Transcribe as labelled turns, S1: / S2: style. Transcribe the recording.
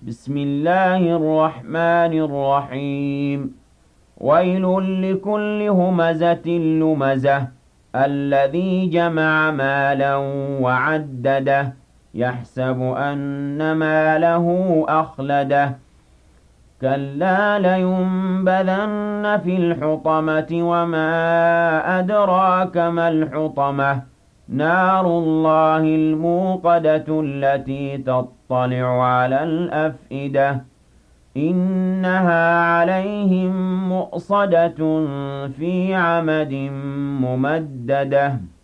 S1: بسم الله الرحمن الرحيم. ويل لكل همزة لمزة الذي جمع مالا وعدده يحسب أن ماله أخلده كلا لينبذن في الحطمة وما أدراك ما الحطمة نار الله الموقدة التي تطلع على الأفئدة إنها عليهم مؤصدة في عمد ممددة